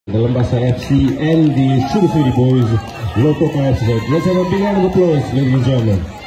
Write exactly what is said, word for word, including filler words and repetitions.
the Lambasa F C and the Sugar City Boys local fire society. Let's have a big round of applause, ladies and gentlemen.